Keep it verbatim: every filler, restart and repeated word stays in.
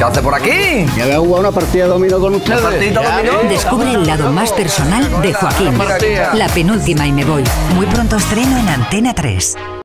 ¿Qué hace por aquí? Ya voy a jugar una partida de dominó con ustedes. ¿Una partidita de dominó? Descubre el lado más personal de Joaquín. La penúltima y me voy. Muy pronto estreno en Antena tres.